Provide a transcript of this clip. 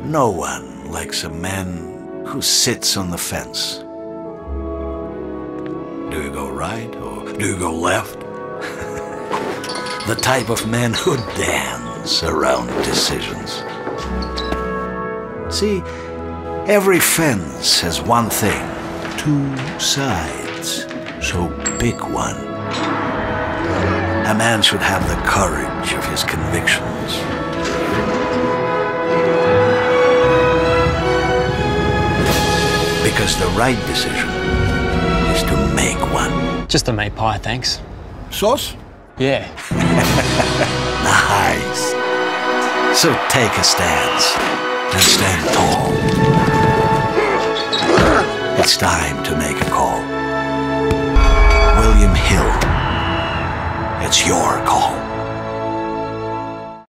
No one likes a man who sits on the fence. Do you go right or do you go left? The type of man who dance around decisions. See, every fence has one thing, two sides, so pick one. A man should have the courage of his convictions. Because the right decision is to make one. Just a meat pie, thanks. Sauce? Yeah. Nice. So take a stance and stand tall. It's time to make a call. William Hill, it's your call.